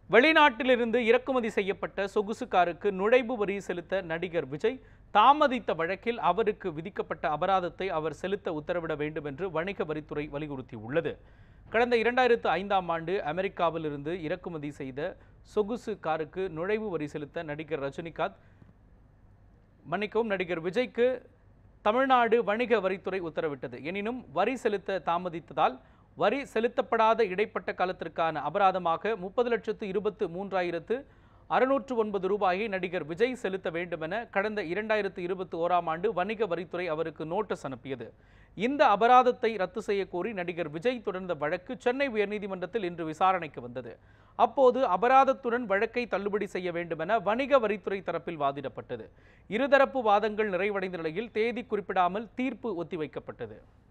வெளிநாட்டிலிருந்து இறக்குமதி செய்யப்பட்ட சொகுசு காருக்கு நுழைவு வரி செலுத்த நடிகர் விஜய் தாமதித்த வழக்கில் அவருக்கு விதிக்கப்பட்ட அபராதத்தை அவர் செலுத்த உத்தரவிட வேண்டும் என்று வணிக வரித்துறை வலியுறுத்தியுள்ளது. கடந்த 2005ஆம் ஆண்டு அமெரிக்காவிலிருந்து இறக்குமதி செய்த சொகுசு காருக்கு நுழைவு வரி செலுத்த நடிகர் விஜய்க்கு தமிழ்நாடு வணிக வரித்துறை உத்தரவிட்டது. எனினும் வரி செலுத்த தாமதித்ததால் வரி செலுத்தப்படாத இடைப்பட்ட காலத்திற்கான அபராதமாக 30,23,609 ரூபாயை நடிகர் விஜய் செலுத்த வேண்டுமென கடந்த 2021ஆம் ஆண்டு வணிக வரித்துறை அவருக்கு நோட்டீஸ் அனுப்பியது. இந்த அபராதத்தை ரத்து செய்ய கோரி நடிகர் விஜய் தொடர்ந்த வழக்கு சென்னை உயர்நீதிமன்றத்தில் இன்று விசாரணைக்கு வந்தது. அப்போது அபராதத்துடன் வழக்கை தள்ளுபடி செய்ய வேண்டுமென வணிக வரித்துறை தரப்பில் வாதிடப்பட்டது. இருதரப்பு வாதங்கள் நிறைவடைந்த நிலையில் தேதி குறிப்பிடாமல் தீர்ப்பு ஒத்திவைக்கப்பட்டது.